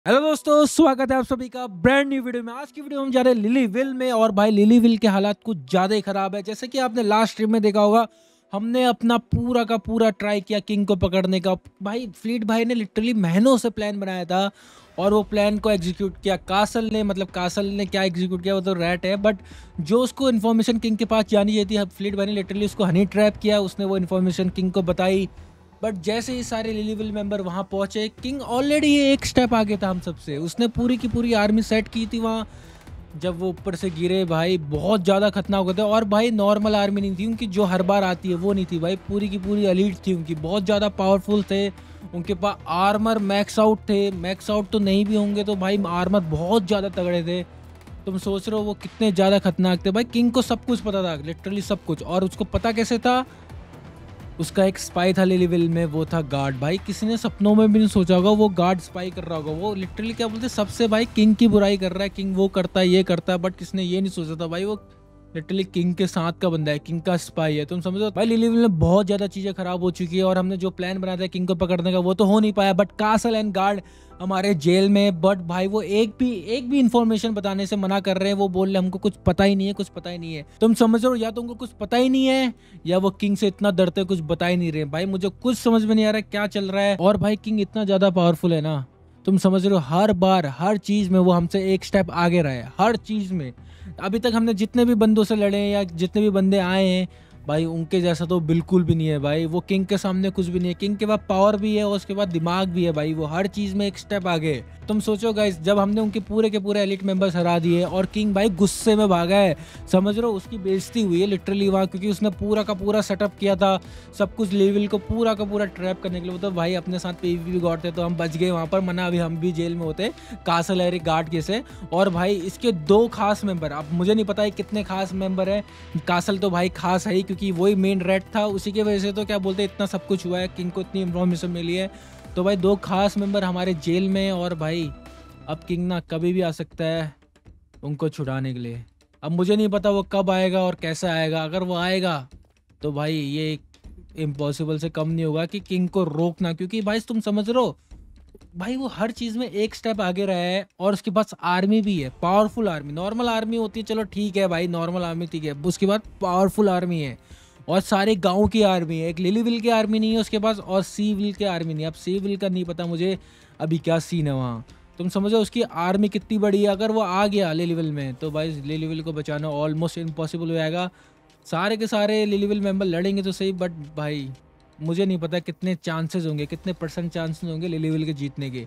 Hello दोस्तों, स्वागत है आप सभी का ब्रांड न्यू वीडियो में। आज की वीडियो हम जा रहे हैं लिली विल में। और भाई लिली विल के हालात कुछ ज़्यादा ही ख़राब है। जैसे कि आपने लास्ट स्ट्रीम में देखा होगा, हमने अपना पूरा का पूरा ट्राई किया किंग को पकड़ने का। भाई फ्लीट भाई ने लिटरली महीनों से प्लान बनाया था और वो प्लान को एग्जीक्यूट किया कासल ने। मतलब कासल ने क्या एग्जीक्यूट किया वो तो रैट है, बट जो उसको इन्फॉर्मेशन किंग के पास जानी चाहिए थी, फ्लीट भाई ने लिटरली उसको हनी ट्रैप किया। उसने वो इन्फॉर्मेशन किंग को बताई, बट जैसे ही सारे लिलीविल मेंबर वहां पहुंचे, किंग ऑलरेडी एक स्टेप आगे था हम सबसे। उसने पूरी की पूरी आर्मी सेट की थी वहां। जब वो ऊपर से गिरे भाई बहुत ज़्यादा खतरनाक होते। और भाई नॉर्मल आर्मी नहीं थी उनकी जो हर बार आती है, वो नहीं थी भाई, पूरी की पूरी एलीट थी उनकी, बहुत ज़्यादा पावरफुल थे। उनके पास आर्मर मैक्स आउट थे। मैक्स आउट तो नहीं भी होंगे तो भाई आर्मर बहुत ज़्यादा तगड़े थे। तुम सोच रहे हो वो कितने ज़्यादा खतरनाक थे। भाई किंग को सब कुछ पता था, लिटरली सब कुछ। और उसको पता कैसे था? उसका एक स्पाई था लिलीविल में, वो था गार्ड। भाई किसी ने सपनों में भी नहीं सोचा होगा वो गार्ड स्पाई कर रहा होगा। वो लिटरली क्या बोलते सबसे भाई किंग की बुराई कर रहा है, किंग वो करता है ये करता है, बट किसने ये नहीं सोचा था भाई वो लिटरली किंग के साथ का बंदा है, किंग का स्पाई है। तुम समझो भाई लिलीविल में बहुत ज्यादा चीजें खराब हो चुकी है। और हमने जो प्लान बनाया था किंग को पकड़ने का वो तो हो नहीं पाया, बट कासल एंड गार्ड हमारे जेल में। बट भाई वो एक भी इंफॉर्मेशन बताने से मना कर रहे हैं। वो बोल रहे हमको कुछ पता ही नहीं है, कुछ पता ही नहीं है। तुम समझ रहे हो, या तुमको कुछ पता ही नहीं है या वो किंग से इतना डरते कुछ बता ही नहीं रहे। भाई मुझे कुछ समझ में नहीं आ रहा क्या चल रहा है। और भाई किंग इतना ज्यादा पावरफुल है ना, तुम समझ रहे हो, हर बार हर चीज में वो हमसे एक स्टेप आगे रहे, हर चीज में। अभी तक हमने जितने भी बंदों से लड़े हैं या जितने भी बंदे आए हैं भाई, उनके जैसा तो बिल्कुल भी नहीं है भाई। वो किंग के सामने कुछ भी नहीं है। किंग के पास पावर भी है और उसके बाद दिमाग भी है भाई, वो हर चीज में एक स्टेप आगे है। तुम सोचो गाइस, जब हमने उनके पूरे के पूरे एलिट मेंबर्स हरा दिए और किंग भाई गुस्से में भागा है, समझ रहे हो, उसकी बेइज्जती हुई है लिटरली वहाँ, क्योंकि उसने पूरा का पूरा सेटअप किया था सब कुछ लेवल को पूरा का पूरा ट्रैप करने के लिए। तो भाई अपने साथ पीवीपी गॉड थे तो हम बच गए वहाँ पर, मना अभी हम भी जेल में होते कासल एरिक गार्ड के से। और भाई इसके दो खास मेंबर, अब मुझे नहीं पता है कितने खास मेंबर है। कासल तो भाई खास है ही क्योंकि वही मेन रेड था, उसी की वजह से तो क्या बोलते इतना सब कुछ हुआ है, किंग को इतनी इन्फॉर्मेशन मिली है। तो भाई दो खास मेंबर हमारे जेल में। और भाई अब किंग ना कभी भी आ सकता है उनको छुड़ाने के लिए। अब मुझे नहीं पता वो कब आएगा और कैसे आएगा। अगर वो आएगा तो भाई ये इम्पॉसिबल से कम नहीं होगा कि किंग को रोकना, क्योंकि भाई तुम समझ रहे हो भाई वो हर चीज में एक स्टेप आगे रहा है। और उसके पास आर्मी भी है, पावरफुल आर्मी। नॉर्मल आर्मी होती है चलो ठीक है भाई, नॉर्मल आर्मी ठीक है, उसके बाद पावरफुल आर्मी है और सारे गांव की आर्मी है। एक लिली विल की आर्मी नहीं है उसके पास और सी विल की आर्मी नहीं है। अब सी विल का नहीं पता मुझे अभी क्या सीन है वहाँ। तुम समझो उसकी आर्मी कितनी बड़ी है। अगर वो आ गया लिली विल में तो भाई लिली विल को बचाना ऑलमोस्ट इम्पॉसिबल हो जाएगा। सारे के सारे लिली विल मेंबर लड़ेंगे तो सही, बट भाई मुझे नहीं पता कितने चांसेस होंगे, कितने परसेंट चांसेस होंगे लिलीविल के जीतने के।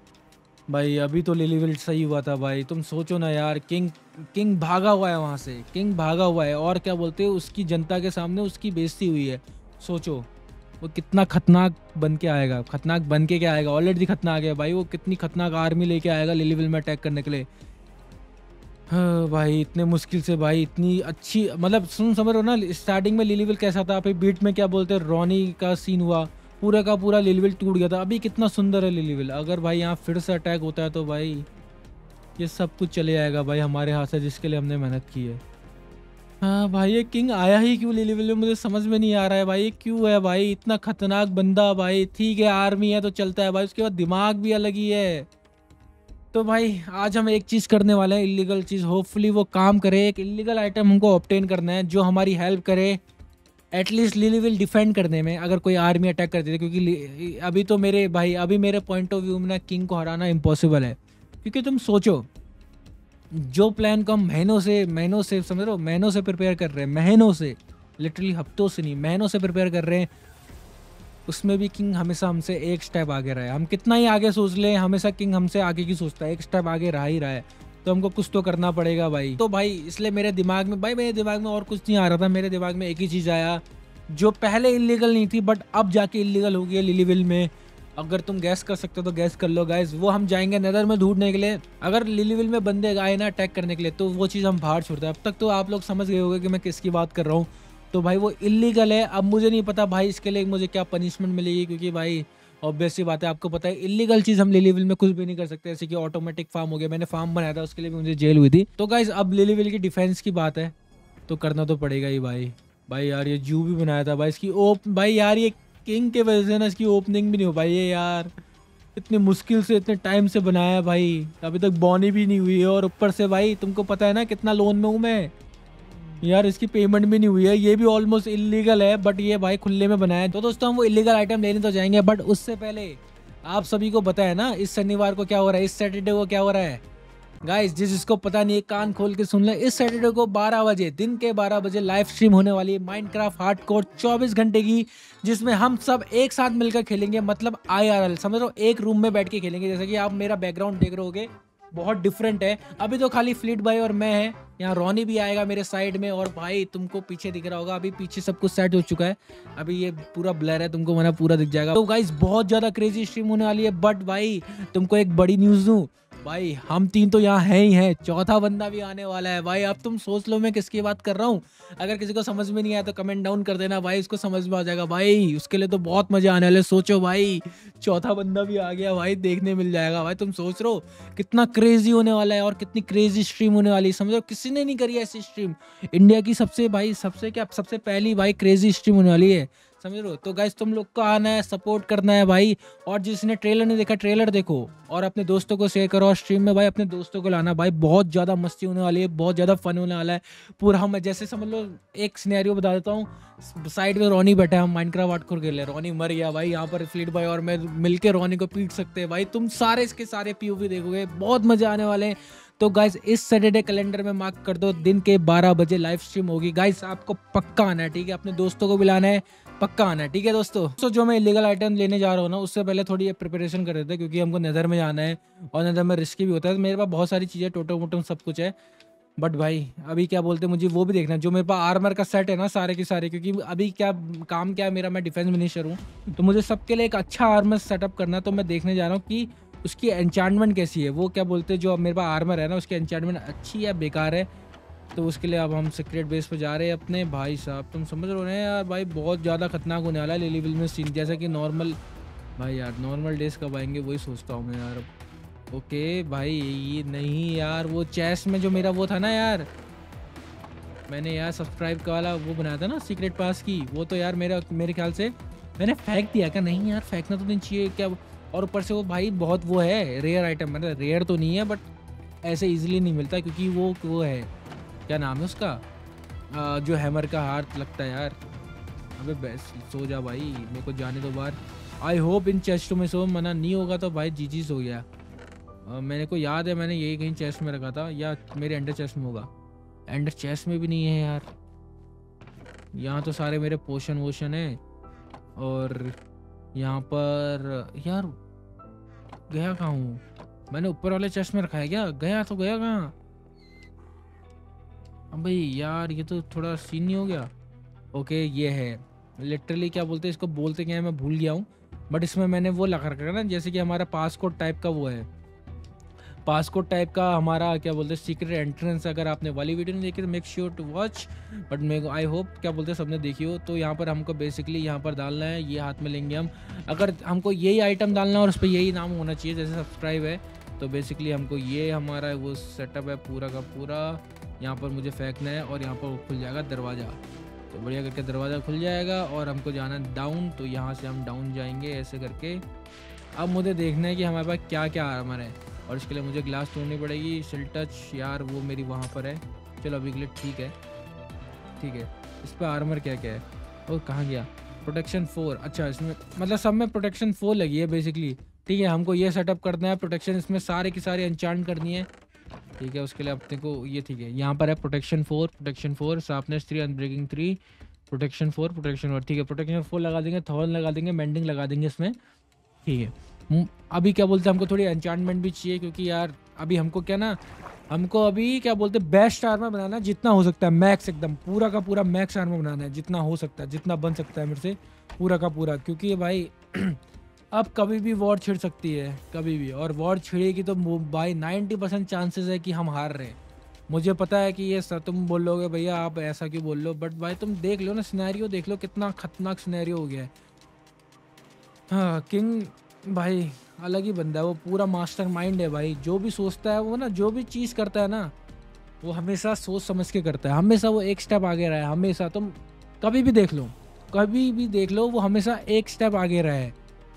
भाई अभी तो लिलीविल सही हुआ था भाई। तुम सोचो ना यार, किंग किंग भागा हुआ है वहां से, किंग भागा हुआ है और क्या बोलते हैं उसकी जनता के सामने उसकी बेइज्जती हुई है। सोचो वो कितना खतरनाक बन के आएगा। खतरनाक बन के क्या आएगा, ऑलरेडी खतरनाक है भाई। वो कितनी खतरनाक आर्मी लेके आएगा लिलीविल में अटैक करने के लिए। हाँ भाई इतने मुश्किल से भाई, इतनी अच्छी मतलब सुन समझ रहे हो ना, स्टार्टिंग में लिलीविल कैसा था, फिर बीट में क्या बोलते हैं रॉनी का सीन हुआ, पूरा का पूरा लिलीविल टूट गया था। अभी कितना सुंदर है लिलीविल। अगर भाई यहाँ फिर से अटैक होता है तो भाई ये सब कुछ चले जाएगा भाई हमारे हाथ से, जिसके लिए हमने मेहनत की है। हाँ भाई ये किंग आया ही क्यों लिलीविल में, मुझे समझ में नहीं आ रहा है भाई। ये क्यों है भाई इतना खतरनाक बंदा भाई? ठीक है आर्मी है तो चलता है भाई, उसके बाद दिमाग भी अलग ही है। तो भाई आज हम एक चीज करने वाले हैं, इलीगल चीज, होपफुली वो काम करे। एक इलीगल आइटम हमको ऑब्टेन करना है जो हमारी हेल्प करे एटलीस्ट लिली विल डिफेंड करने में, अगर कोई आर्मी अटैक करती है। क्योंकि अभी तो मेरे भाई अभी मेरे पॉइंट ऑफ व्यू में ना किंग को हराना इम्पॉसिबल है। क्योंकि तुम सोचो जो प्लान को हम महीनों से समझ रहे हो, महीनों से प्रिपेयर कर रहे हैं, महीनों से, लिटरली हफ्तों से नहीं महीनों से प्रिपेयर कर रहे हैं, उसमें भी किंग हमेशा हमसे एक स्टेप आगे रहा है। हम कितना ही आगे सोच लें, हमेशा किंग हमसे आगे की सोचता है, एक स्टेप आगे रहा ही रहा है। तो हमको कुछ तो करना पड़ेगा भाई। तो भाई इसलिए मेरे दिमाग में और कुछ नहीं आ रहा था। मेरे दिमाग में एक ही चीज़ आया जो पहले इलीगल नहीं थी बट अब जाके इलीगल हो गई है लिलीविल में। अगर तुम गैस कर सकते हो तो गैस कर लो गाइस। वो हम जाएंगे नेदर में ढूंढने के लिए। अगर लिलीविल में बंदे आए ना अटैक करने के लिए तो वो चीज़ हम बाहर छोड़ते हैं। अब तक तो आप लोग समझ गए होंगे कि मैं किसकी बात कर रहा हूँ। तो भाई वो इलीगल है। अब मुझे नहीं पता भाई इसके लिए मुझे क्या पनिशमेंट मिलेगी, क्योंकि भाई ऑब्वियस सी बात है, आपको पता है इलीगल चीज़ हम लिलीविल में कुछ भी नहीं कर सकते। जैसे कि ऑटोमेटिक फार्म हो गया, मैंने फार्म बनाया था उसके लिए भी मुझे जेल हुई थी। तो गाइस अब लिलीविल की डिफेंस की बात है तो करना तो पड़ेगा ही भाई। भाई यार ये जू भी बनाया था भाई, इसकी भाई यार ये किंग के वजह से ना इसकी ओपनिंग भी नहीं हो पाई है यार। इतनी मुश्किल से इतने टाइम से बनाया है भाई, अभी तक बॉनी भी नहीं हुई है। और ऊपर से भाई तुमको पता है ना कितना लोन में हूँ मैं यार, इसकी पेमेंट भी नहीं हुई है। ये भी ऑलमोस्ट इलीगल है, बट ये भाई खुले में बनाया है। तो दोस्तों हम वो इलीगल आइटम लेने तो जाएंगे, बट उससे पहले आप सभी को पता है ना इस शनिवार को क्या हो रहा है, इस सैटरडे को क्या हो रहा है गाइस। जिसको पता नहीं है कान खोल के सुन ले, इस सैटरडे को 12 बजे, दिन के 12 बजे लाइव स्ट्रीम होने वाली है माइनक्राफ्ट हार्डकोर 24 घंटे की, जिसमें हम सब एक साथ मिलकर खेलेंगे। मतलब IRL समझ लो, एक रूम में बैठ के खेलेंगे। जैसे कि आप मेरा बैकग्राउंड देख रहे होगे बहुत डिफरेंट है। अभी तो खाली फ्लीट भाई और मैं है, यहाँ रोनी भी आएगा मेरे साइड में। और भाई तुमको पीछे दिख रहा होगा, अभी पीछे सब कुछ सेट हो चुका है, अभी ये पूरा ब्लर है, तुमको मना पूरा दिख जाएगा। तो गाइस बहुत ज्यादा क्रेजी स्ट्रीम होने वाली है। बट भाई तुमको एक बड़ी न्यूज दूं भाई, हम 3 तो यहाँ हैं ही हैं, चौथा बंदा भी आने वाला है भाई। अब तुम सोच लो मैं किसकी बात कर रहा हूँ। अगर किसी को समझ में नहीं आया तो कमेंट डाउन कर देना भाई, उसको समझ में आ जाएगा भाई। उसके लिए तो बहुत मजा आने वाला है। सोचो भाई चौथा बंदा भी आ गया भाई, देखने मिल जाएगा भाई। तुम सोच रहे हो कितना क्रेजी होने वाला है और कितनी क्रेजी स्ट्रीम होने वाली है। समझो किसी ने नहीं करी ऐसी स्ट्रीम, इंडिया की सबसे भाई सबसे पहली भाई क्रेजी स्ट्रीम होने वाली है, समझ रहे हो। तो गाइस तुम लोग को आना है, सपोर्ट करना है भाई। और जिसने ट्रेलर नहीं देखा ट्रेलर देखो, और अपने दोस्तों को शेयर करो। और स्ट्रीम में भाई अपने दोस्तों को लाना भाई, बहुत ज़्यादा मस्ती होने वाली है, बहुत ज़्यादा फन होने वाला है पूरा। हम जैसे समझ लो एक सिनेरियो बता देता हूँ, साइड में रोनी बैठा है, हम माइनक्राफ्ट हार्डकोर खेल रहे हैं, रोनी मर गया भाई, यहाँ पर फ्लीट भाई और मैं मिलके रोनी को पीट सकते हैं भाई। तुम सारे इसके सारे POV देखोगे, बहुत मजा आने वाले हैं। तो गाइस इस सैटरडे कैलेंडर में मार्क कर दो, दिन के 12 बजे लाइव स्ट्रीम होगी। गाइस आपको पक्का आना है, ठीक है, अपने दोस्तों को बुलाना है, पक्का आना है, ठीक है दोस्तों। तो जो मैं इलीगल आइटम लेने जा रहा हूँ ना, उससे पहले थोड़ी प्रिपरेशन कर देते हैं, क्योंकि हमको नेदर में जाना है और नेदर में रिस्की भी होता है। मेरे पास बहुत सारी चीज़ें, टोटो मोटो सब कुछ है। बट भाई अभी क्या बोलते हैं, मुझे वो भी देखना है जो मेरे पास आर्मर का सेट है ना सारे के सारे, क्योंकि अभी क्या काम क्या है मेरा, मैं डिफेंस मिनिस्टर हूँ, तो मुझे सबके लिए एक अच्छा आर्मर सेटअप करना है। तो मैं देखने जा रहा हूँ कि उसकी एन्चांटमेंट कैसी है, वो क्या बोलते हैं जो मेरे पास आर्मर है ना उसकी एन्चांटमेंट अच्छी है बेकार है। तो उसके लिए अब हम सीक्रेट बेस पे जा रहे हैं अपने भाई साहब। तुम समझ रहे हो यार भाई, बहुत ज़्यादा खतरनाक होने वाला है लिली विल में सीन। जैसा कि नॉर्मल भाई यार नॉर्मल डेज कब आएंगे वही सोचता हूँ मैं यार। ओके भाई ये नहीं यार, वो चेस्ट में जो मेरा वो था ना यार, मैंने यार सब्सक्राइब का वाला वो बनाया था ना सीक्रेट पास की, वो तो यार मेरे ख्याल से मैंने फेंक दिया क्या। नहीं यार फेंकना तो नहीं चाहिए क्या। और ऊपर से वो भाई बहुत वो है रेयर आइटम, मतलब रेयर तो नहीं है बट ऐसे इजीली नहीं मिलता, क्योंकि वो है क्या नाम है उसका, जो हैमर का हाथ लगता है यार। अबे बेस्ट सो जा भाई, मेरे को जाने दो बाहर। आई होप इन चेस्टों में सो, मना नहीं होगा तो भाई जीजी हो गया। मेरे को याद है मैंने यही कहीं चेस्ट में रखा था, या मेरे अंडर चेस्ट में होगा। अंडर चेस्ट में भी नहीं है यार, यहाँ तो सारे मेरे पोशन वोशन है। और यहाँ पर यार गया कहाँ हूँ मैंने, ऊपर वाले चेस्ट में रखा है क्या, गया तो गया कहाँ। अब भाई यार ये तो थोड़ा सीन नहीं हो गया। ओके ये है लिटरली क्या बोलते हैं इसको, बोलते क्या है मैं भूल गया हूँ, बट इसमें मैंने वो लगा रखा है ना, जैसे कि हमारा पासकोड टाइप का वो है, पासकोड टाइप का हमारा क्या बोलते हैं सीक्रेट एंट्रेंस। अगर आपने वाली वीडियो नहीं देखी तो make sure to watch, but मेरे को आई होप क्या बोलते हैं सबने देखी हो। तो यहाँ पर हमको बेसिकली यहाँ पर डालना है, ये हाथ में लेंगे हम, अगर हमको यही आइटम डालना है और उस पर यही नाम होना चाहिए जैसे सब्सक्राइब है। तो बेसिकली हमको ये हमारा वो सेटअप है पूरा का पूरा, यहाँ पर मुझे फेंकना है और यहाँ पर खुल जाएगा दरवाज़ा। तो बढ़िया करके दरवाज़ा खुल जाएगा और हमको जाना है डाउन, तो यहाँ से हम डाउन जाएंगे ऐसे करके। अब मुझे देखना है कि हमारे पास क्या क्या आर्मर है, और इसके लिए मुझे ग्लास तोड़नी पड़ेगी। सिल टच यार वो मेरी वहाँ पर है, चलो अभी के लिए ठीक है। इस पर आर्मर क्या क्या है, और कहाँ गया, प्रोटेक्शन 4। अच्छा इसमें मतलब सब में प्रोटेक्शन 4 लगी है बेसिकली, ठीक है। हमको ये सेटअप करना है, प्रोटेक्शन इसमें सारे की सारी एन्चांट करनी है, ठीक है। उसके लिए अपने को ये ठीक है, यहाँ पर है प्रोटेक्शन 4, शार्पनेस 3, अनब्रेकिंग 3, प्रोटेक्शन 4, ठीक है। प्रोटेक्शन 4 लगा देंगे, थॉर्न लगा देंगे, मेंडिंग लगा देंगे इसमें, ठीक है। अभी क्या बोलते हैं हमको थोड़ी एन्चांटमेंट भी चाहिए, क्योंकि यार अभी हमको क्या ना, हमको अभी क्या बोलते हैं बेस्ट आर्मर बनाना है जितना हो सकता है, मैक्स एकदम पूरा का पूरा मैक्स आर्मर बनाना है जितना हो सकता है, जितना बन सकता है मेरे से पूरा का पूरा। क्योंकि ये भाई अब कभी भी वॉर छिड़ सकती है कभी भी, और वॉर छिड़ेगी तो भाई 90% चांसेस है कि हम हार रहे हैं। मुझे पता है कि ये सर तुम बोलोगे भैया आप ऐसा क्यों बोल लो, बट भाई तुम देख लो ना सिनेरियो, देख लो कितना खतरनाक सिनेरियो हो गया है। हाँ किंग भाई अलग ही बंदा है, वो पूरा मास्टर माइंड है भाई। जो भी सोचता है वो ना, जो भी चीज़ करता है ना वो हमेशा सोच समझ के करता है, हमेशा वो एक स्टेप आगे रहा है हमेशा। तुम कभी भी देख लो वो हमेशा एक स्टेप आगे रहा है,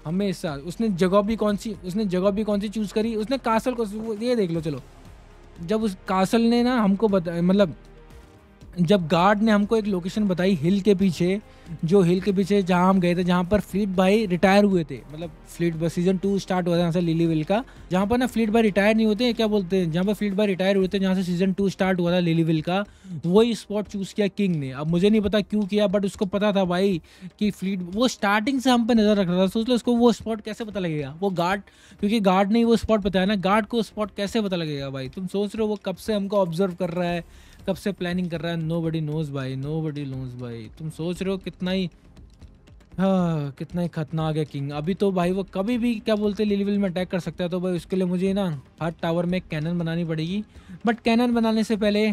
हमेशा। उसने जगह भी कौन सी चूज़ करी, उसने कासल को, ये देख लो। चलो जब उस कासल ने ना हमको बता, मतलब जब गार्ड ने हमको एक लोकेशन बताई हिल के पीछे, जो हिल के पीछे जहाँ हम गए थे, जहाँ पर फ्लीट भाई रिटायर हुए थे, मतलब फ्लीट भाई सीजन 2 स्टार्ट हुआ था यहाँ से लिलीविल का, जहाँ पर ना फ्लीट भाई रिटायर नहीं होते, क्या बोलते हैं, जहाँ पर फ्लीट भाई रिटायर हुए थे, जहाँ से सीजन 2 स्टार्ट हुआ था लिलीविल का, वही स्पॉट चूज़ किया किंग ने। अब मुझे नहीं पता क्यों किया, बट उसको पता था भाई कि फ्लीट, वो स्टार्टिंग से हम पे नज़र रख रहा था। सोच लो उसको वो स्पॉट कैसे पता लगेगा, वो गार्ड, क्योंकि गार्ड ने वो स्पॉट बताया ना, गार्ड को स्पॉट कैसे पता लगेगा भाई। तुम सोच रहे हो वो कब से हमको ऑब्जर्व कर रहा है, कब से प्लानिंग कर रहा है। नोबडी नोज भाई, नोबडी नोज भाई। तुम सोच रहे हो कितना ही, हाँ, कितना ही खतरनाक है किंग। अभी तो भाई वो कभी भी क्या बोलते हैं लिलीविल में अटैक कर सकता है, तो भाई उसके लिए मुझे ना हर टावर में एक कैनन बनानी पड़ेगी। बट कैनन बनाने से पहले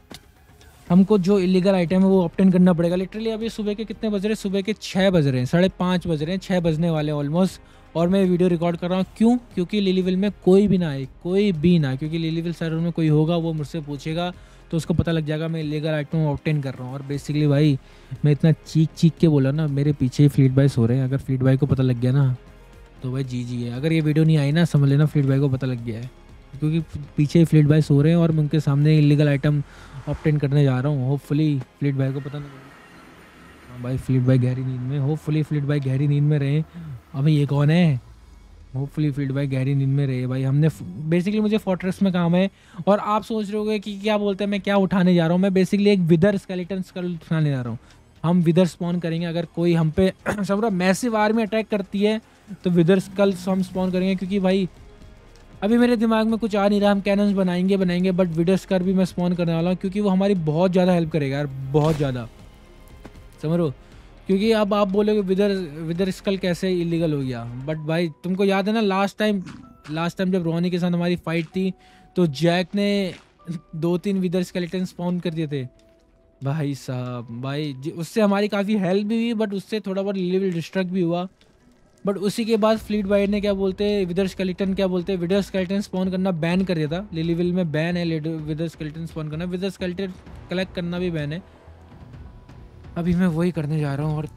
हमको जो इलीगल आइटम है वो ऑब्टेन करना पड़ेगा। लिटरली अभी सुबह के कितने बज रहे हैं, सुबह के 6 बज रहे हैं, 5:30 बज रहे हैं, 6 बजने वाले ऑलमोस्ट। और मैं वीडियो रिकॉर्ड कर रहा हूँ, क्यों? क्योंकि लिलीविल में कोई भी ना आए, कोई भी ना, क्योंकि लिलीविल सर्वर में कोई होगा वो मुझसे पूछेगा, तो उसको पता लग जाएगा मैं इलीगल आइटम ऑब्टेन कर रहा हूँ। और बेसिकली भाई मैं इतना चीख के बोला ना, मेरे पीछे ही फ्लीट भाई सो रहे हैं। अगर फ्लीट भाई को पता लग गया ना तो भाई जी है। अगर ये वीडियो नहीं आई ना, समझ लेना फ्लीट भाई को पता लग गया है, क्योंकि पीछे ही फ्लीट भाई सो रहे हैं और मैं उनके सामने इलीगल आइटम ऑब्टेन करने जा रहा हूँ। होपफुली फ्लीट भाई को पता नहीं। हाँ भाई, फ्लीट भाई गहरी नींद में, होपफुली फ्लीट भाई गहरी नींद में रहे। अभी ये कौन है? होपफुली फ्लीट भाई गहरी नींद में रहे। भाई हमने बेसिकली, मुझे फोर्ट्रेस में काम है, और आप सोच रहे होगे कि क्या बोलते हैं मैं क्या उठाने जा रहा हूँ। मैं बेसिकली एक विदर स्केलेटन स्कल उठाने जा रहा हूँ। हम विदर स्पॉन करेंगे। अगर कोई हम पे समझो मैसिव आर्मी अटैक करती है तो विदर स्कल्स हम स्पॉन करेंगे, क्योंकि भाई अभी मेरे दिमाग में कुछ आ नहीं रहा। हम कैनन्स बनाएंगे बट विदर स्कर भी मैं स्पॉन करने वाला हूँ, क्योंकि वो हमारी बहुत ज़्यादा हेल्प करेगा यार, बहुत ज़्यादा, समझ लो। क्योंकि अब आप बोलोगे विदर स्कल कैसे इलीगल हो गया, बट भाई तुमको याद है ना लास्ट टाइम जब रोनी के साथ हमारी फाइट थी, तो जैक ने 2-3 विदर स्केलेटन स्पॉन कर दिए थे भाई साहब। भाई उससे हमारी काफ़ी हेल्प भी हुई, बट उससे थोड़ा बहुत लेवल डिस्ट्रक्ट भी हुआ। बट उसी के बाद फ्लीट वाइड ने क्या बोलते हैं विदर स्केलेटन स्पॉन करना बैन कर दिया था। लिलीविल में बैन है विदर स्केलेटन स्पॉन करना, विदर स्केलेटन कलेक्ट करना भी बैन है। अभी मैं वही करने जा रहा हूँ। और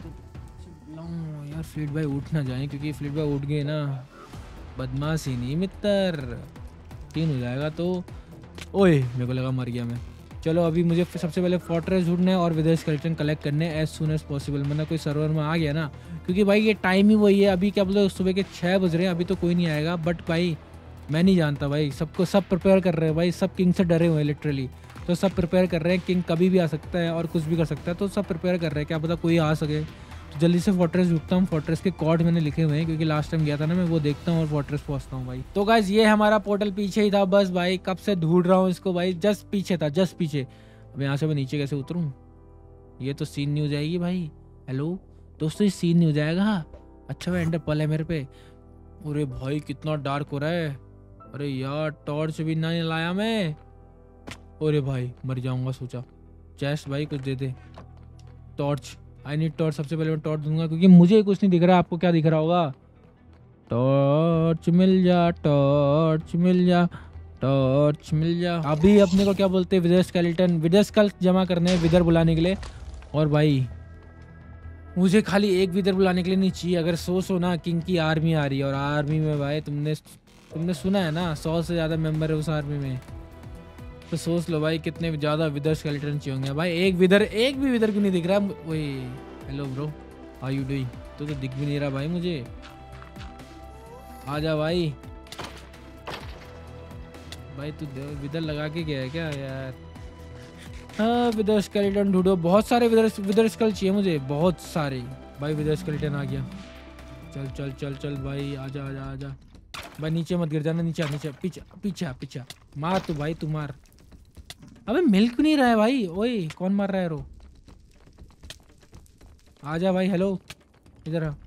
यार फ्लीट भाई उठ ना जाए, क्योंकि फ्लीट भाई उठ गए ना बदमाश ही नहीं मित्र, 3 हो जाएगा तो। ओए मेरे को लगा मर गया मैं। चलो अभी मुझे सबसे पहले फोर्ट्रेस ढूंढना है और विदर स्केलेटन कलेक्ट करने एज सून एज पॉसिबल, मतलब कोई सर्वर में आ गया ना, क्योंकि भाई ये टाइम ही वही है। अभी क्या बोलते सुबह के 6 बज रहे हैं, अभी तो कोई नहीं आएगा। बट भाई मैं नहीं जानता भाई, सब प्रिपेयर कर रहे हैं भाई, सब किंग से डरे हुए हैं लिटरली। तो सब प्रिपेयर कर रहे हैं, किंग कभी भी आ सकता है और कुछ भी कर सकता है, तो सब प्रिपेयर कर रहे हैं, क्या पता कोई आ सके। तो जल्दी से फोर्ट्रेस ढूंढता हूँ। फोर्ट्रेस के कॉर्ड मैंने लिखे हुए हैं, क्योंकि लास्ट टाइम गया था ना मैं, वो देखता हूँ और फोर्ट्रेस पहुँचता हूँ भाई। तो गाइस ये हमारा पोर्टल पीछे ही था बस भाई, कब से ढूंढ रहा हूँ इसको भाई, जस्ट पीछे था, जस्ट पीछे। अब यहाँ से मैं नीचे कैसे उतरूँ? ये तो सीन नहीं हो जाएगी भाई। हेलो दोस्तों, ये सीन नहीं हो जाएगा। अच्छा भाई एंडर पल है मेरे पे। अरे भाई कितना डार्क हो रहा है। अरे यार टॉर्च भी नहीं लाया मैं। अरे भाई मर जाऊंगा सोचा। चेस्ट भाई कुछ दे दे, टॉर्च, आई नीड टॉर्च। सबसे पहले मैं टॉर्च दूंगा, क्योंकि मुझे कुछ नहीं दिख रहा। आपको क्या दिख रहा होगा? टॉर्च मिल जा, टॉर्च मिल जा, टॉर्च मिल जा। अभी अपने को क्या बोलते हैं विदर स्कल जमा करने हैं, विदर बुलाने के लिए। और भाई मुझे खाली एक विदर बुलाने के लिए नहीं चाहिए। अगर सोचो ना किंग की आर्मी आ रही है, और आर्मी में भाई तुमने सुना है ना 100 से ज़्यादा मेंबर है उस आर्मी में, तो सोच लो भाई कितने ज़्यादा विदर स्केलेटन चाहिए होंगे भाई। एक भी विदर क्यों नहीं दिख रहा? वही hello bro, how you doing? तो दिख भी नहीं रहा भाई मुझे। आजा भाई। भाई तू विदर लगा के गया है क्या यार? हाँ विदर स्केलेटन ढूंढो, बहुत सारे विदर स्केल चाहिए मुझे, बहुत सारे भाई। विदर स्केलेटन आ गया। चल चल चल चल भाई, आजा आजा आजा भाई। नीचे मत गिर जाना, नीचे पीछे पीछे पीछे मार तू भाई, तू मार। अबे मिल क्यों नहीं रहा है भाई? ओए कौन मार रहा है रो? आजा भाई। हेलो इधर आ।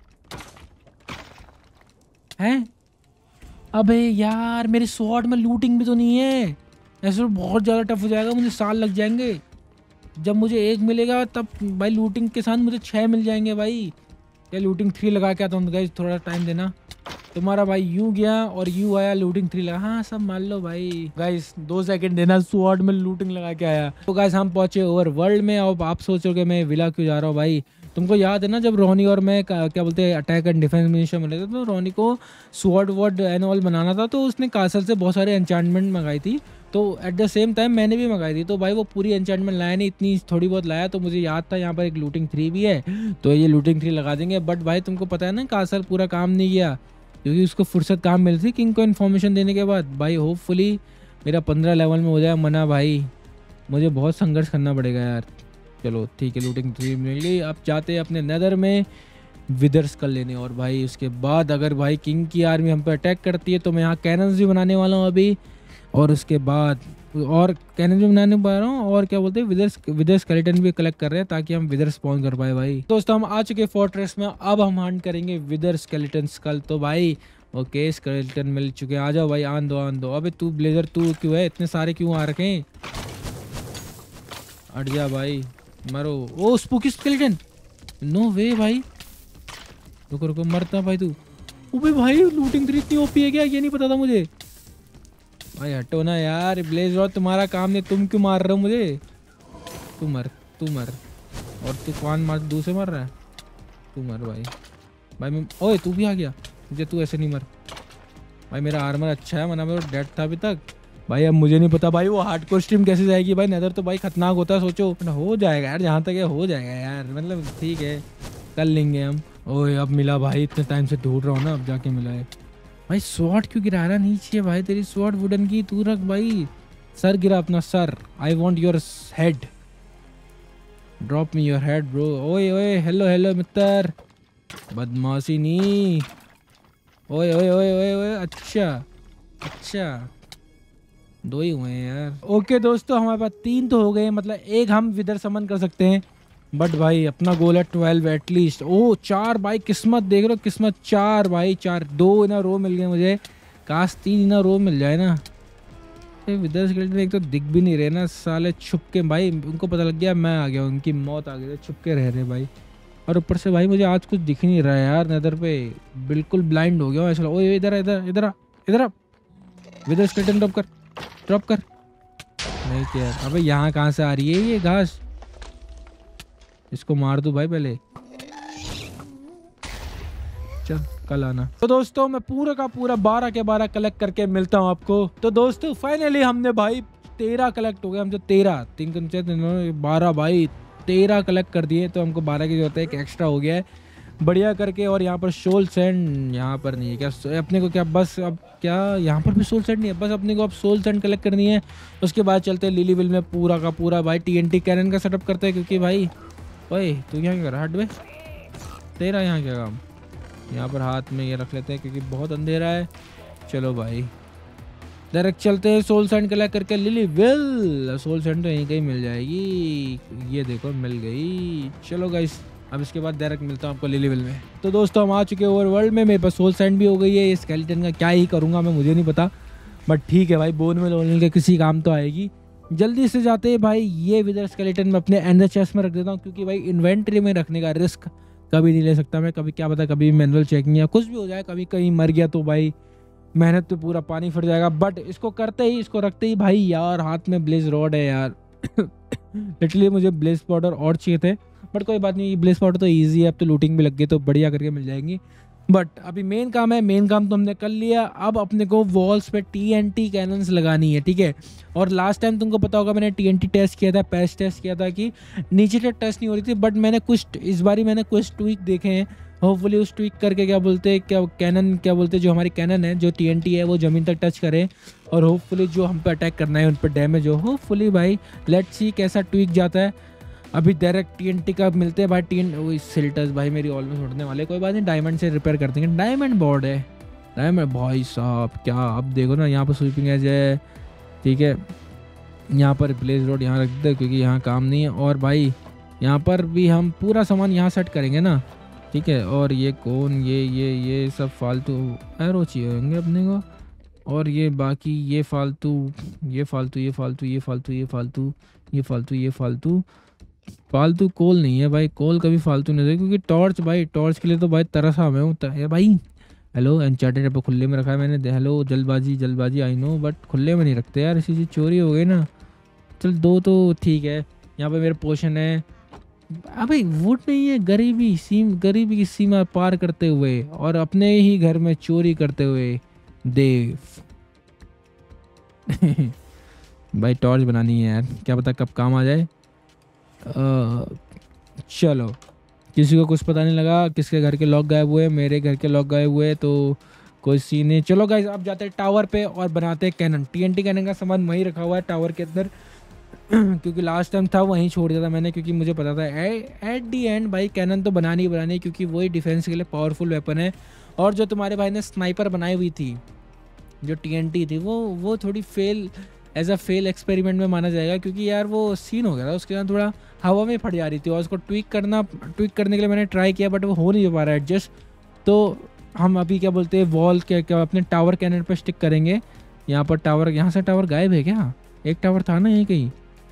हैं? अबे यार मेरे स्वॉर्ड में लूटिंग भी तो नहीं है। ऐसे तो बहुत ज़्यादा टफ हो जाएगा, मुझे साल लग जाएंगे। जब मुझे 1 मिलेगा तब भाई लूटिंग के साथ मुझे 6 मिल जाएंगे भाई। या लूटिंग 3 लगा के आता हूँ गाइस, थोड़ा टाइम देना। तुम्हारा भाई यू गया और यू आया, लूटिंग 3 लगा। हाँ सब मान लो भाई। गाइस 2 सेकंड देना, स्वॉर्ड में लूटिंग लगा के आया। तो गाइस हम पहुंचे ओवर वर्ल्ड में। अब आप सोचोगे मैं विला क्यों जा रहा हूँ भाई, तुमको याद है ना जब रोनी और मैं क्या बोलते हैं अटैक एंड डिफेंस मिनिस्टर बने थे, तो रोनी को स्वॉर्ड वर्ड एंड ऑल बनाना था, तो उसने कासल से बहुत सारे एन्चांटमेंट मंगाई थी। तो एट द सेम टाइम मैंने भी मंगाई थी। तो भाई वो पूरी एन्चांटमेंट लाया नहीं, इतनी थोड़ी बहुत लाया। तो मुझे याद था यहाँ पर एक लूटिंग 3 भी है, तो ये लूटिंग 3 लगा देंगे। बट भाई तुमको पता है ना कासल पूरा काम नहीं किया, क्योंकि उसको फुर्सत काम मिली थी किंग को इन्फॉर्मेशन देने के बाद। भाई होपफुली मेरा 15 लेवल में हो जाए मना भाई, मुझे बहुत संघर्ष करना पड़ेगा यार। चलो ठीक है, लूटिंग 3 मिल गई। अब जाते हैं अपने नेदर में विदर्स कर लेने। और भाई उसके बाद अगर भाई किंग की आर्मी हम पे अटैक करती है तो मैं यहाँ कैनन्स भी बनाने वाला हूँ अभी। और उसके बाद और कैनन भी बनाने पा रहा हूँ, और क्या बोलते हैं विदर स्केलेटन भी कलेक्ट कर रहे हैं ताकि हम विदर स्पॉन कर पाए। भाई दोस्तों हम आ चुके फोर्ट्रेस में, अब हम हंट करेंगे विदर स्केलेटन स्कल। तो भाई ओके स्केलेटन मिल चुके हैं, आ जाओ भाई, आन दो। अबे तू ब्लेजर तू क्यों है, इतने सारे क्यों आ रखे हैं, हट जा भाई, मरो। Oh spooky skeleton, no way भाई, रुको रुको, मरता भाई तू। ओबे भाई लूटिंग 3 इतनी ओपी है क्या, ये नहीं पता था मुझे। भाई हटो ना यार, ब्लेज रॉड तुम्हारा काम नहीं, तुम क्यों मार रहे हो मुझे। तू मर। और तू कौन मार, दूसरे मर रहा है, तू मर भाई। भाई मैं, ओए तू भी आ गया, मुझे तू ऐसे नहीं मर भाई, मेरा आर्मर अच्छा है, मना मेरा डेड था अभी तक। भाई अब मुझे नहीं पता भाई वो हार्डकोर स्ट्रीम कैसे जाएगी भाई, नेदर तो भाई खतरनाक होता है, सोचो हो जाएगा यार, जहाँ तक है हो जाएगा यार, मतलब ठीक है कर लेंगे हम। ओए अब मिला भाई, इतने टाइम से ढूंढ रहा हूँ ना, अब जाके मिला है। भाई स्वॉर्ड क्यों गिरा रहा नीचे भाई, तेरी स्वॉर्ड वुडन की, तू रख भाई, सर गिरा अपना सर। I want your head, drop me your head bro. ओए ओए हेलो मित्र, बदमाशी नहीं। ओए ओए ओए ओए ओए, अच्छा 2 ही हुए हैं यार। ओके दोस्तों हमारे पास 3 तो हो गए, मतलब एक हम विदर समन कर सकते हैं, बट भाई अपना गोल है 12 एटलीस्ट। ओ 4 भाई, किस्मत देख रहे हो, किस्मत 4 भाई, 4 2 ना रो मिल गए मुझे, काश 3 ना रो मिल जाए ना। विदर स्केलेटन एक तो दिख भी नहीं रहे ना साले, छुप के भाई, उनको पता लग गया मैं आ गया, उनकी मौत आ गई, छुप के रह रहे भाई। और ऊपर से भाई मुझे आज कुछ दिख नहीं रहा है यार, नेदर पे बिल्कुल ब्लाइंड हो गया हूँ ऐसा। ओए इधर इधर विदर स्केलेटन ड्रॉप कर। नहीं किया, अबे यहाँ कहाँ से आ रही है ये घास, इसको मार दूं भाई पहले, चल कल आना। तो दोस्तों मैं पूरा का पूरा 12 के 12 कलेक्ट करके मिलता हूँ आपको। तो दोस्तों फाइनली हमने भाई 13 कलेक्ट हो गए, हमसे 13 12 भाई 13 कलेक्ट कर दिए, तो हमको 12 की जरूरत है, एक एक्स्ट्रा हो गया है बढ़िया करके। और यहाँ पर सोल सैंड यहाँ पर नहीं है क्या अपने को, क्या बस अब क्या यहाँ पर भी सोल सैंड नहीं है, बस अपने को अब सोल सैंड कलेक्ट करनी है। उसके बाद चलते हैं लिली विल में पूरा का पूरा भाई TNT कैनन का सेटअप करते हैं, क्योंकि भाई ओए तू यहाँ क्या कर रहा है, हट बे, तेरा यहाँ क्या काम। यहाँ पर हाथ में ये रख लेते हैं क्योंकि बहुत अंधेरा है। चलो भाई डायरेक्ट चलते हैं सोल सैंड कलेक्ट करके लिली विल। सोल सैंड तो यहीं कहीं मिल जाएगी, ये देखो मिल गई। चलो गाइस अब इसके बाद डायरेक्ट मिलता हूँ आपको लिली विल में। तो दोस्तों हम आ चुके हैं ओवरवर्ल्ड में, मेरे पास सोल सैंड भी हो गई है। ये स्केलेटन का क्या ही करूँगा मैं, मुझे नहीं पता, बट ठीक है भाई, बोन में लोन के किसी काम तो आएगी। जल्दी से जाते हैं भाई, ये विदर स्केलेटन में अपने एंडर चेस्ट में रख देता हूँ, क्योंकि भाई इन्वेंट्री में रखने का रिस्क कभी नहीं ले सकता मैं, कभी क्या पता कभी मैनुअल चेकिंग या कुछ भी हो जाए, कभी कहीं मर गया तो भाई मेहनत पे पूरा पानी फिर जाएगा। बट इसको करते ही, इसको रखते ही भाई यार हाथ में ब्लेज रॉड है यार लिटरली मुझे ब्लेज पाउडर और चाहिए थे, बट कोई बात नहीं, ब्लेज पाउडर तो ईजी है, अब तो लूटिंग भी लग गई तो बढ़िया करके मिल जाएंगी। बट अभी मेन काम है, मेन काम तो हमने कर लिया, अब अपने को वॉल्स पे TNT कैनन्स लगानी है, ठीक है। और लास्ट टाइम तुमको पता होगा मैंने TNT टेस्ट किया था, पैच टेस्ट किया था कि नीचे से टेस्ट नहीं हो रही थी, बट मैंने कुछ इस बारी मैंने कुछ ट्वीक देखे हैं, होपफुली उस ट्वीक करके क्या बोलते हैं, क्या कैनन क्या बोलते हैं, जो हमारी कैनन है जो TNT है वो ज़मीन तक टच करे, और होपफुली जो हम पे अटैक करना है उन पर डैमेज हो। होपफुली भाई लेट्स सी कैसा ट्वीक जाता है। अभी डायरेक्ट TNT का मिलते हैं भाई, सिल्टर्स भाई मेरी ऑलमोस्ट उड़ने वाले, कोई बात नहीं, डायमंड से रिपेयर कर देंगे। डायमंड बोर्ड है, डायमंड भाई साहब क्या, अब देखो ना यहाँ पर स्वीपिंग एज है, ठीक है, यहाँ पर ब्लेज रोड यहाँ रख देते क्योंकि यहाँ काम नहीं है। और भाई यहाँ पर भी हम पूरा सामान यहाँ सेट करेंगे ना, ठीक है। और ये कौन, ये सब फालतू एरो चाहिए होंगे अपने को, और ये बाकी ये फालतू फालतू कोल नहीं है भाई, कोल कभी फालतू नहीं है, क्योंकि टॉर्च भाई, टॉर्च के लिए तो भाई तरसा मैं हूँ भाई। हेलो एनचार्टेड पे खुले में रखा है मैंने, हेलो जल्दबाजी आई नो, बट खुले में नहीं रखते यार, इसी चीज़ चोरी हो गई ना। चल 2 तो ठीक है। यहाँ पे मेरे पोशन है, अबे वुड नहीं है, गरीबी की सीमा पार करते हुए और अपने ही घर में चोरी करते हुए देव। भाई टॉर्च बनानी है यार, क्या पता कब काम आ जाए। चलो, किसी को कुछ पता नहीं लगा किसके घर के लॉक गायब हुए, मेरे घर के लॉक गायब हुए तो कोई सीन नहीं। चलो गाइस अब जाते हैं टावर पे और बनाते हैं कैनन। टीएनटी कैनन का सामान वहीं रखा हुआ है टावर के अंदर। क्योंकि लास्ट टाइम था वहीं छोड़ दिया था मैंने, क्योंकि मुझे पता था एट दी एंड भाई कैनन तो बनानी ही बनानी है, क्योंकि वही डिफेंस के लिए पावरफुल वेपन है। और जो तुम्हारे भाई ने स्नाइपर बनाई हुई थी, जो टीएनटी थी, वो थोड़ी fail as a fail experiment में माना जाएगा, क्योंकि यार वो सीन हो गया था उसके साथ, थोड़ा हवा में फट जा रही थी और उसको ट्विक करने के लिए मैंने ट्राई किया, बट वो हो नहीं पा रहा है एडजस्ट। तो हम अभी क्या बोलते हैं वॉल क्या अपने टावर कैनन पर स्टिक करेंगे। यहाँ पर टावर, यहाँ से टावर गायब है क्या? एक टावर था ना यहीं कहीं।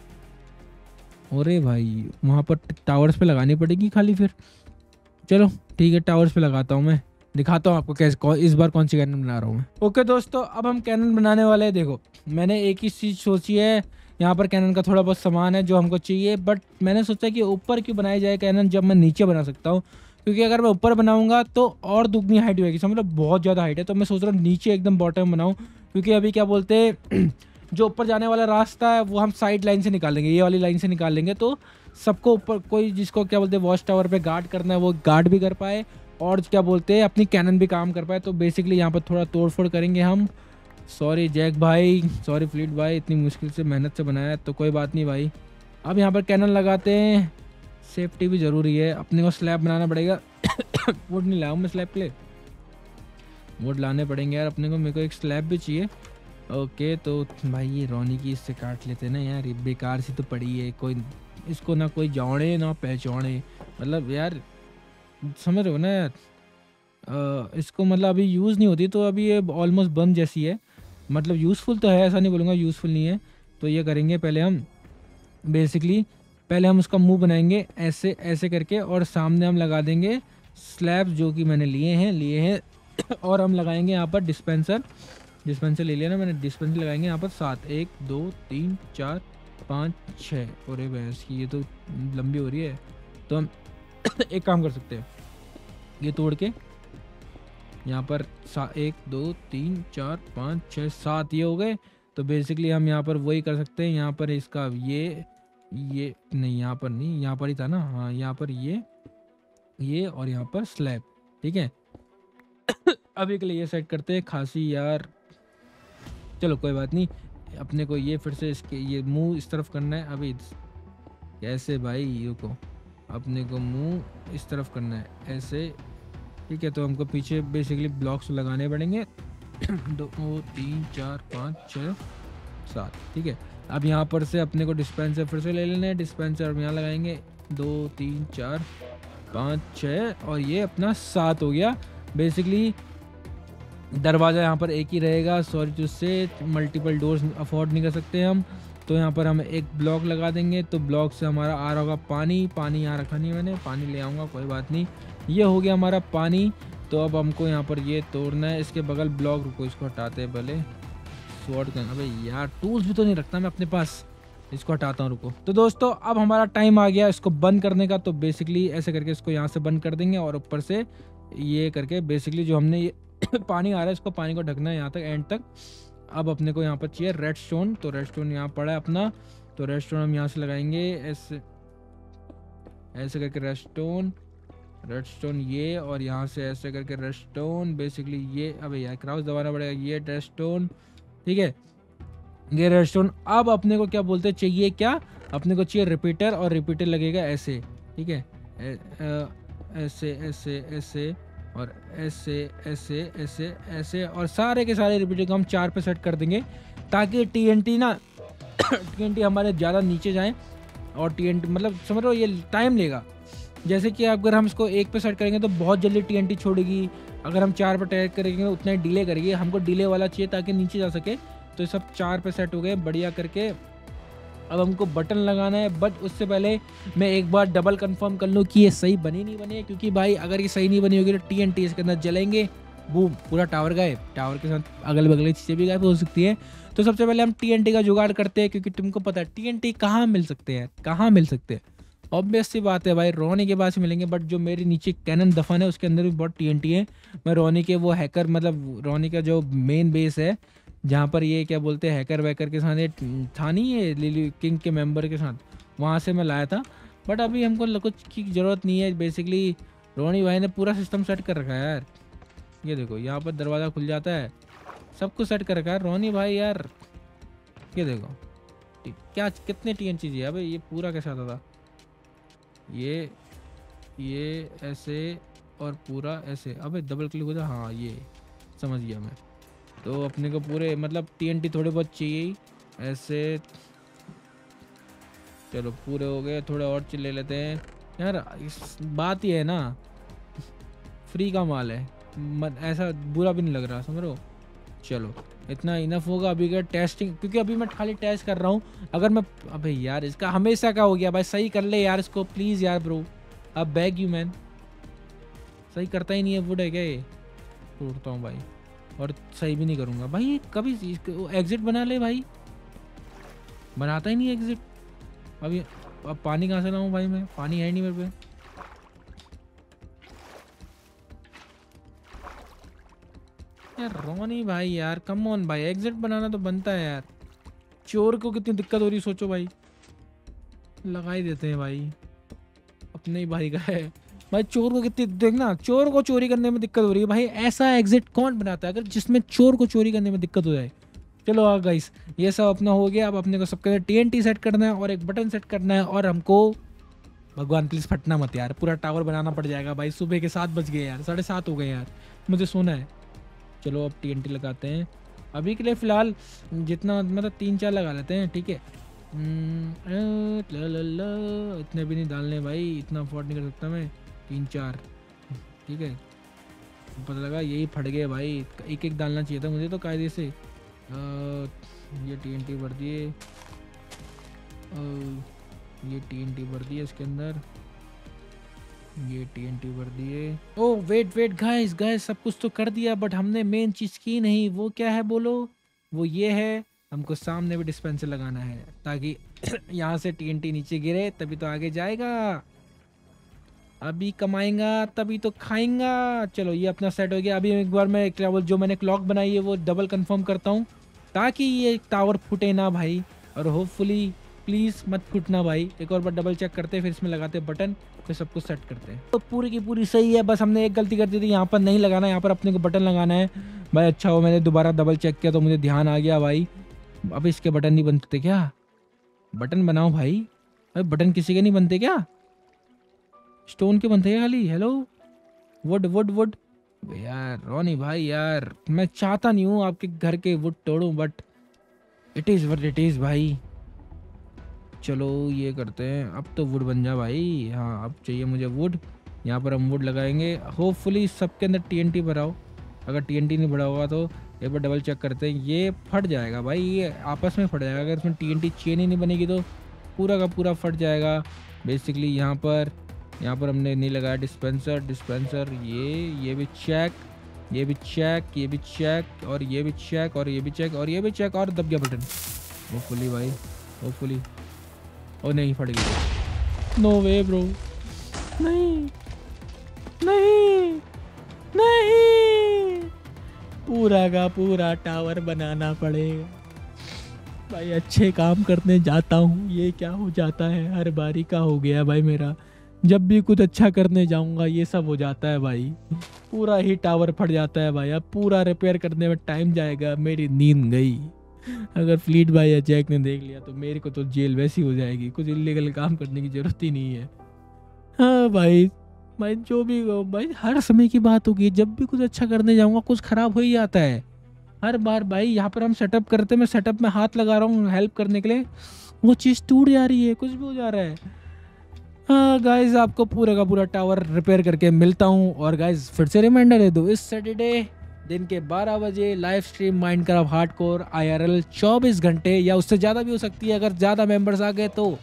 अरे भाई वहाँ पर टावर्स पे लगानी पड़ेगी खाली फिर। चलो ठीक है, टावर्स पे लगाता हूँ मैं, दिखाता हूँ आपको कैसे इस बार कौन सी कैनन बना रहा हूँ मैं। ओके दोस्तों, अब हम कैनन बनाने वाले हैं। देखो मैंने एक ही चीज़ सोची है, यहाँ पर कैनन का थोड़ा बहुत सामान है जो हमको चाहिए, बट मैंने सोचा कि ऊपर क्यों बनाई जाए कैनन जब मैं नीचे बना सकता हूँ, क्योंकि अगर मैं ऊपर बनाऊंगा तो और दुगनी हाइट होगी, समझ लो बहुत ज़्यादा हाइट है। तो मैं सोच रहा हूँ नीचे एकदम बॉटम बनाऊँ, क्योंकि अभी क्या बोलते हैं जो ऊपर जाने वाला रास्ता है वो हम साइड लाइन से निकालेंगे, ये वाली लाइन से निकाल लेंगे, तो सबको ऊपर कोई जिसको क्या बोलते हैं वॉच टावर पे गार्ड करना है वो गार्ड भी कर पाए, और क्या बोलते हैं अपनी कैनन भी काम कर पाए। तो बेसिकली यहाँ पर थोड़ा तोड़फोड़ करेंगे हम। सॉरी जैक भाई, सॉरी फ्लीट भाई, इतनी मुश्किल से मेहनत से बनाया है, तो कोई बात नहीं भाई। अब यहाँ पर कैनन लगाते हैं, सेफ्टी भी ज़रूरी है, अपने को स्लैब बनाना पड़ेगा। वुड नहीं लाऊँ मैं स्लैब के लिए, वुड लाने पड़ेंगे यार अपने को, मेरे को एक स्लैब भी चाहिए। ओके तो भाई ये रोनी की इससे काट लेते ना यार, ये बेकार सी तो पड़ी है, कोई इसको ना कोई जाने ना पहचाने, मतलब यार समझ रहे हो ना यार। इसको मतलब अभी यूज़ नहीं होती, तो अभी ये ऑलमोस्ट बंद जैसी है, मतलब यूज़फुल तो है, ऐसा नहीं बोलूँगा यूज़फुल नहीं है। तो ये करेंगे पहले हम, बेसिकली पहले हम उसका मुंह बनाएंगे ऐसे ऐसे करके, और सामने हम लगा देंगे स्लैब्स जो कि मैंने लिए हैं। और हम लगाएंगे यहाँ पर डिस्पेंसर ले लिया ना मैंने, डिस्पेंसर लगाएंगे यहाँ पर 7, 1 2 3 4 5 6। अरे भैंस की ये तो लंबी हो रही है। तो हम एक काम कर सकते हैं, ये तोड़ के यहाँ पर 1 2 3 4 5 6 7 ये हो गए। तो बेसिकली हम यहाँ पर वही कर सकते हैं, यहाँ पर इसका ये नहीं, यहाँ पर नहीं, यहाँ पर ही था ना, हाँ यहाँ पर ये और यहाँ पर स्लैब, ठीक है। अभी के लिए ये सेट करते हैं, खासी यार चलो कोई बात नहीं। अपने को ये फिर से इसके ये मुंह इस तरफ करना है। अभी कैसे भाई, रुको, अपने को मुंह इस तरफ करना है ऐसे, ठीक है। तो हमको पीछे बेसिकली ब्लॉक्स लगाने पड़ेंगे 2 3 4 5 6 7, ठीक है। अब यहाँ पर से अपने को डिस्पेंसर फिर से ले लेना है, डिस्पेंसर यहाँ लगाएंगे 2 3 4 5 6 और ये अपना 7 हो गया। बेसिकली दरवाज़ा यहाँ पर एक ही रहेगा, सॉरी जिससे मल्टीपल डोर्स अफोर्ड नहीं कर सकते हम। तो यहाँ पर हम एक ब्लॉक लगा देंगे, तो ब्लॉक से हमारा आ रहा होगा पानी यहाँ रखा नहीं है मैंने, पानी ले आऊँगा कोई बात नहीं। ये हो गया हमारा पानी। तो अब हमको यहाँ पर ये तोड़ना है, इसके बगल ब्लॉक, रुको इसको हटाते हैं पहले, स्वॉर्ड करना। भाई यार टूल्स भी तो नहीं रखता मैं अपने पास, इसको हटाता हूँ रुको। तो दोस्तों अब हमारा टाइम आ गया इसको बंद करने का। तो बेसिकली ऐसे करके इसको यहाँ से बंद कर देंगे, और ऊपर से ये करके बेसिकली जो हमने ये पानी आ रहा है इसको, पानी को ढकना है यहाँ तक एंड तक। अब अपने को यहाँ पर चाहिए रेड स्टोन, तो रेड स्टोन यहाँ पड़ा है अपना, तो रेड स्टोन हम यहाँ से लगाएंगे ऐसे करके रेड स्टोन ये, और यहाँ से ऐसे करके रेड स्टोन बेसिकली ये। अबे यार क्राउस दबाना पड़ेगा, ये रेड स्टोन, ठीक है, ये रेड स्टोन। अब अपने को क्या बोलते चाहिए, क्या अपने को चाहिए रिपीटर, और रिपीटर लगेगा ऐसे, ठीक है, ऐसे ऐसे ऐसे और ऐसे ऐसे ऐसे ऐसे, और सारे के सारे रिपीटर को हम 4 पे सेट कर देंगे, ताकि टीएनटी ना टीएनटी हमारे ज़्यादा नीचे जाए। और टीएनटी मतलब समझ रहे हो ये टाइम लेगा, जैसे कि अगर हम इसको 1 पे सेट करेंगे तो बहुत जल्दी टीएनटी छोड़ेगी, अगर हम 4 पे सेट करेंगे तो उतना ही डिले करेगी। हमको डिले वाला चाहिए ताकि नीचे जा सके। तो ये सब 4 पे सेट हो गए बढ़िया करके। अब हमको बटन लगाना है, बट उससे पहले मैं एक बार डबल कंफर्म कर लूँ कि ये सही बनी नहीं बनी है, क्योंकि भाई अगर ये सही नहीं बनी होगी तो टीएनटी इसके अंदर जलेंगे, बूम पूरा टावर गायब, टावर के साथ अगल बगल चीज़ें भी गायब हो सकती है। तो सबसे पहले हम टीएनटी का जुगाड़ करते हैं, क्योंकि तुमको पता है टीएनटी कहाँ मिल सकते हैं, ऑब्वियस सी बात है भाई, रोनी के पास मिलेंगे, बट जो मेरी नीचे कैनन दफन है उसके अंदर भी बहुत टीएनटी है। मैं रोनी के वो हैकर, मतलब रोनी का जो मेन बेस है जहाँ पर ये क्या बोलते हैं हैकर वैकर के साथ ये था नहीं, ये लिली किंग के मेंबर के साथ, वहाँ से मैं लाया था। बट अभी हमको कुछ की ज़रूरत नहीं है बेसिकली। रोनी भाई ने पूरा सिस्टम सेट कर रखा है यार। ये देखो यहाँ पर दरवाज़ा खुल जाता है, सब कुछ सेट कर रखा है रोनी भाई यार। ये देखो क्या कितने टीएन चाहिए अबे, ये पूरा कैसा आता था, ये ऐसे और पूरा ऐसे, अबे डबल क्लिक होता, हाँ ये समझ गया मैं। तो अपने को पूरे मतलब टीएनटी थोड़े बहुत चाहिए ही ऐसे। चलो पूरे हो गए, थोड़े और ले लेते हैं यार। इस बात ही है ना, फ्री का माल है, ऐसा बुरा भी नहीं लग रहा, समझ रहे हो। चलो इतना इनफ होगा अभी का टेस्टिंग, क्योंकि अभी मैं खाली टेस्ट कर रहा हूँ। अगर मैं, अबे यार इसका हमेशा का हो गया भाई, सही कर ले यार इसको प्लीज़ यार ब्रो, अब बैग यू मैन, सही करता ही नहीं है। वुड है क्या ये, तोड़ता हूँ भाई, और सही भी नहीं करूँगा भाई कभी। एग्जिट बना ले भाई, बनाता ही नहीं एग्जिट। अभी अब पानी कहाँ से लाऊं भाई, मैं पानी है नहीं मेरे पे। यार रोनी भाई यार कम ऑन भाई, एग्जिट बनाना तो बनता है यार। चोर को कितनी दिक्कत हो रही है सोचो भाई, लगा ही देते हैं भाई, अपने ही भाई का है भाई। चोर को कितनी, देखना चोर को चोरी करने में दिक्कत हो रही है भाई, ऐसा एग्जिट कौन बनाता है अगर जिसमें चोर को चोरी करने में दिक्कत हो जाए। चलो हाँ गाइस, ये सब अपना हो गया। अब अपने को सबके टीएनटी सेट करना है और एक बटन सेट करना है, और हमको भगवान प्लीज़ फटना मत यार, पूरा टावर बनाना पड़ जाएगा भाई। सुबह के 7 बज गए यार, 7:30 हो गए यार, मुझे सोना है। चलो अब टीएनटी लगाते हैं अभी के लिए फ़िलहाल, जितना मतलब 3-4 लगा लेते हैं, ठीक है। इतने भी नहीं डालने भाई, इतना अफोर्ड नहीं कर सकता मैं, 3-4 ठीक है। पता लगा यही फट गए भाई, एक एक डालना चाहिए था मुझे तो कायदे से। ये टीएनटी भर दिए, ये टीएनटी भर दिए इसके अंदर, ये टीएनटी भर दिए। ओ वेट गाइस सब कुछ तो कर दिया, बट हमने मेन चीज़ की नहीं। वो क्या है बोलो, वो ये है, हमको सामने भी डिस्पेंसर लगाना है ताकि यहाँ से टीएनटी नीचे गिरे तभी तो आगे जाएगा। अभी कमाएगा तभी तो खाएंगा। चलो ये अपना सेट हो गया। अभी एक बार मैं जो मैंने क्लॉक बनाई है वो डबल कंफर्म करता हूँ ताकि ये टावर फूटे ना भाई, और होपफुली प्लीज़ मत फूटना भाई। एक और बार डबल चेक करते हैं, फिर इसमें लगाते हैं बटन, फिर सब कुछ सेट करते हैं। तो पूरी की पूरी सही है, बस हमने एक गलती कर दी थी, यहाँ पर नहीं लगाना, यहाँ पर अपने को बटन लगाना है भाई। अच्छा हो मैंने दोबारा डबल चेक किया तो मुझे ध्यान आ गया भाई। अब इसके बटन नहीं बनते क्या, बटन बनाओ भाई। अरे बटन किसी के नहीं बनते क्या, स्टोन के बनते हैं खाली। हेलो वुड यार रोनी भाई यार, मैं चाहता नहीं हूँ आपके घर के वुड तोड़ूं, but it is what it is भाई। चलो ये करते हैं, अब तो वुड बन जा भाई। हाँ अब चाहिए मुझे वुड, यहाँ पर हम वुड लगाएंगे। होपफुली सबके अंदर टीएनटी भराओ, अगर टीएनटी नहीं भरा होगा तो एक बार डबल चेक करते हैं। ये फट जाएगा भाई, ये आपस में फट जाएगा, अगर इसमें टीएनटी चेन ही नहीं बनेगी तो पूरा का पूरा फट जाएगा बेसिकली। यहाँ पर हमने नहीं लगाया डिस्पेंसर। ये भी चेक, ये भी चेक, ये भी चेक, और ये भी चेक, और ये भी चेक, और ये भी चेक, और दब गया बटन होपफुली भाई, होपफुली। और नहीं फट गया, नो वे ब्रो, नहीं पूरा का पूरा टावर बनाना पड़ेगा भाई। अच्छे काम करने जाता हूँ ये क्या हो जाता है, हर बारी का हो गया भाई मेरा। जब भी कुछ अच्छा करने जाऊंगा ये सब हो जाता है भाई, पूरा ही टावर फट जाता है भाई। अब पूरा रिपेयर करने में टाइम जाएगा, मेरी नींद गई। अगर फ्लीट भाई या जैक ने देख लिया तो मेरे को तो जेल वैसी हो जाएगी, कुछ इलीगल काम करने की जरूरत ही नहीं है। हाँ भाई जो भी हो भाई, हर समय की बात होगी, जब भी कुछ अच्छा करने जाऊंगा कुछ खराब हो ही जाता है हर बार भाई। यहाँ पर हम सेटअप करते, मैं सेटअप में हाथ लगा रहा हूँ हेल्प करने के लिए, वो चीज़ टूट जा रही है, कुछ भी हो जा रहा है। हाँ गाइज आपको पूरा का पूरा टावर रिपेयर करके मिलता हूँ। और गाइज फिर से रिमाइंडर दे दो, इस सैटरडे दिन के 12 बजे live stream Minecraft hardcore IRL 24 घंटे या उससे ज़्यादा भी हो सकती है, अगर ज़्यादा मेंबर्स आ गए तो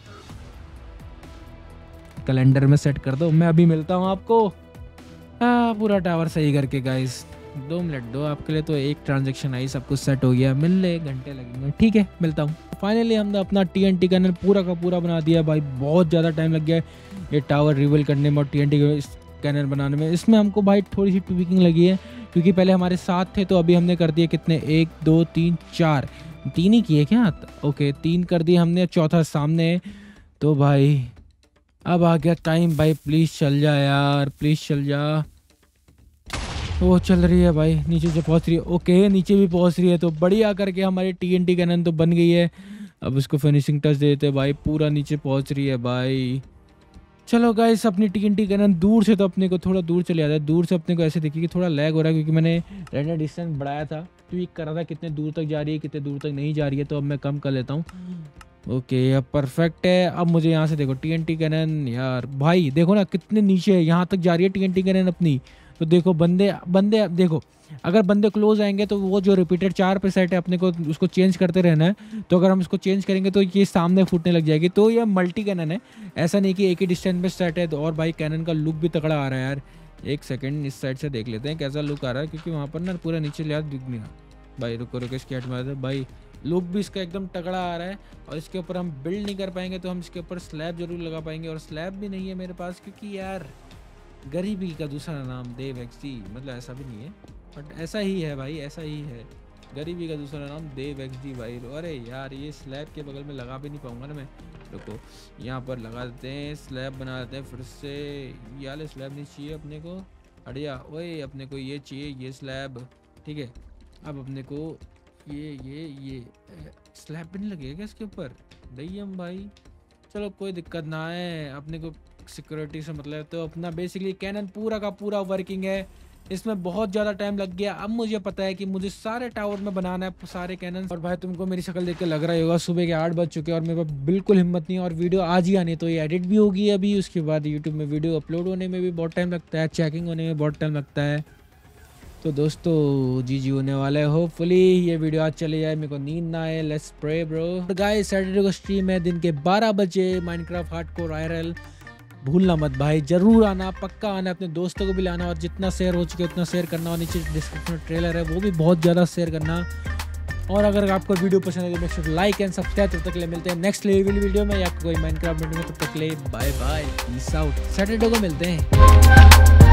कैलेंडर में सेट कर दो। मैं अभी मिलता हूँ आपको पूरा टावर सही करके गाइज। 2 मिनट दो आपके लिए, तो एक ट्रांजेक्शन आई, सब कुछ सेट हो गया, मिलने घंटे लगेंगे। ठीक है, मिलता हूँ। फाइनली हमने अपना TNT कैनन पूरा का पूरा बना दिया भाई। बहुत ज़्यादा टाइम लग गया है ये टावर रिवील करने में और TNT कैनन बनाने में। इसमें हमको भाई थोड़ी सी ट्विकिंग लगी है, क्योंकि पहले हमारे 7 थे, तो अभी हमने कर दिए कितने, 1 2 3 4, 3 ही किए क्या? ओके 3 कर दिए हमने, चौथा सामने है। तो भाई अब आ गया टाइम भाई, प्लीज़ चल जा यार, प्लीज़ चल जा। वो चल रही है भाई, नीचे से पहुंच रही है। ओके नीचे भी पहुंच रही है, तो बढ़िया करके हमारी TNT कैनन तो बन गई है। अब इसको फिनिशिंग टच देते भाई, पूरा नीचे पहुंच रही है भाई। चलो गाइस, अपनी TNT कैनन दूर से, तो अपने को थोड़ा दूर चले जाता है। दूर से अपने को ऐसे देखिए कि थोड़ा लैग हो रहा है, क्योंकि मैंने रेंडर डिस्टेंस बढ़ाया था, ट्वीक कर रहा था कितने दूर तक जा रही है, कितने दूर तक नहीं जा रही है। तो अब मैं कम कर लेता हूँ। ओके अब परफेक्ट है। अब मुझे यहाँ से देखो TNT कैनन, यार भाई देखो ना कितने नीचे है, यहाँ तक जा रही है TNT कैनन अपनी। तो देखो बंदे देखो, अगर बंदे क्लोज आएंगे तो वो जो रिपीटेड 4 पे सेट है अपने को उसको चेंज करते रहना है। तो अगर हम इसको चेंज करेंगे तो ये सामने फूटने लग जाएगी। तो ये मल्टी कैनन है, ऐसा नहीं कि एक ही डिस्टेंस में सेट है। और भाई कैनन का लुक भी तगड़ा आ रहा है यार। एक सेकंड इस साइड से देख लेते हैं कैसा लुक आ रहा है, क्योंकि वहाँ पर ना पूरा नीचे लिहाज दिख नहीं रहा। भाई रुको इसकी हट मारते भाई, लुक भी इसका एकदम तगड़ा आ रहा है। और इसके ऊपर हम बिल्ड नहीं कर पाएंगे, तो हम इसके ऊपर स्लैब जरूर लगा पाएंगे। और स्लैब भी नहीं है मेरे पास, क्योंकि यार गरीबी का दूसरा नाम देव XD, मतलब ऐसा भी नहीं है बट ऐसा ही है भाई, ऐसा ही है। गरीबी का दूसरा नाम देव XD भाई। अरे यार ये स्लैब के बगल में लगा भी नहीं पाऊंगा ना मैं। देखो यहाँ पर लगा देते हैं, स्लैब बना देते हैं फिर से। ये वाले स्लैब नहीं चाहिए अपने को, अड़िया ओए, अपने को ये चाहिए, ये स्लैब। ठीक है, अब अपने को ये स्लैब भी नहीं लगेगा क्या इसके ऊपर? दईम भाई, चलो कोई दिक्कत ना है, अपने को सिक्योरिटी से मतलब। तो अपना बेसिकली कैनन पूरा का पूरा वर्किंग है। इसमें बहुत ज़्यादा टाइम लग गया। अब मुझे पता है कि मुझे सारे टावर में बनाना है सारे कैनन। और भाई तुमको मेरी शक्ल देख के लग रहा होगा सुबह के 8 बज चुके हैं और मेरे पास बिल्कुल हिम्मत नहीं है। और वीडियो आज ही आनी, तो ये एडिट भी होगी अभी, उसके बाद यूट्यूब में वीडियो अपलोड होने में भी बहुत टाइम लगता है, चेकिंग होने में बहुत टाइम लगता है। तो दोस्तों जी होने वाला है, होपफुली ये वीडियो आज चले जाए, मेरे को नींद ना आए। Let's pray bro. Guys Saturday को स्ट्रीम है दिन के 12 बजे, माइनक्राफ्ट हार्डकोर IRL। भूलना मत भाई, जरूर आना, पक्का आना, अपने दोस्तों को भी लाना। और जितना शेयर हो चुके उतना शेयर करना। और नीचे डिस्क्रिप्शन में ट्रेलर है, वो भी बहुत ज़्यादा शेयर करना। और अगर आपको वीडियो पसंद है तो make sure like and subscribe. तब तक के लिए मिलते हैं नेक्स्ट वीडियो में या कोई माइनक्राफ्ट वीडियो में। तब तक के लिए bye bye, peace out. Saturday को मिलते हैं।